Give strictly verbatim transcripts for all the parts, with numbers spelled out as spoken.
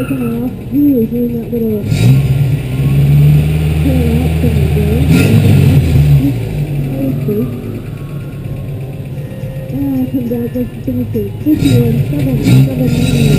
taken off, really doing that little turn out thing again. Ah, come down, let's finish it. fifty-one, seven, seven,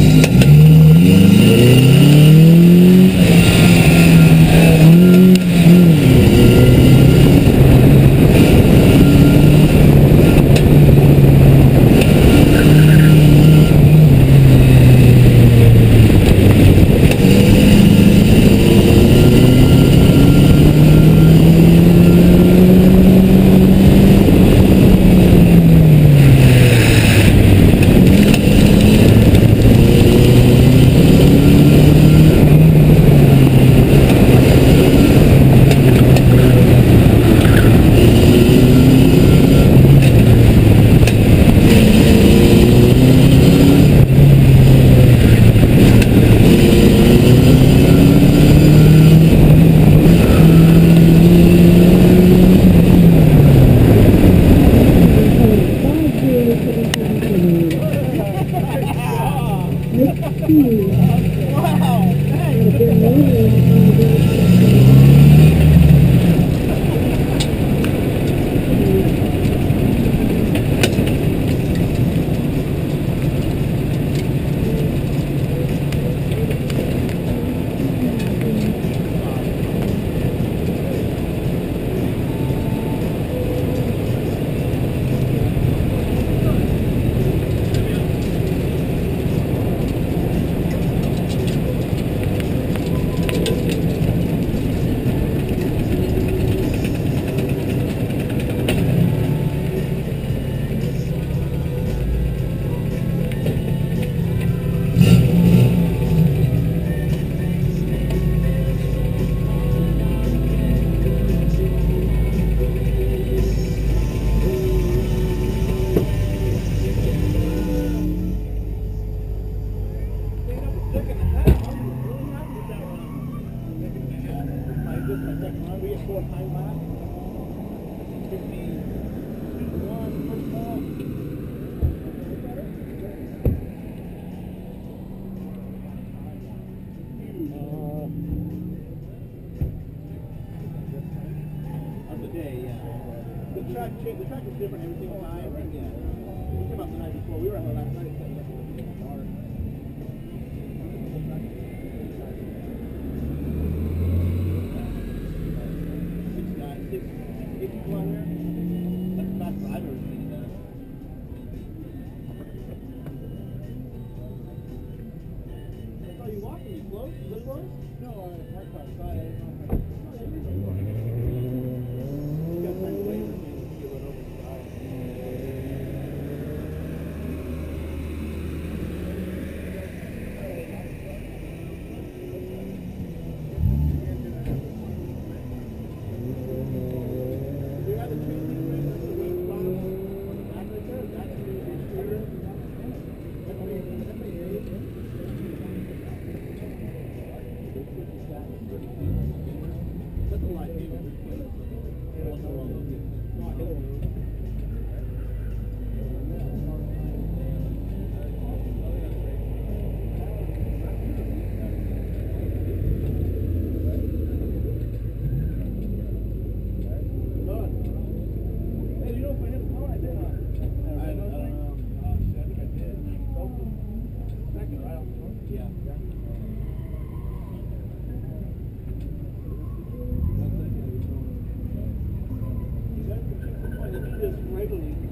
The track is different every single time. Yeah. We came up the night before. We were out last night. Setting up with the car. Six guys, six, eight people out here. That's the fastest I've ever seen it done. I saw you walking. You close? You live close? No, I parked outside. I didn't know if I could. You got time to wait for me. Regularly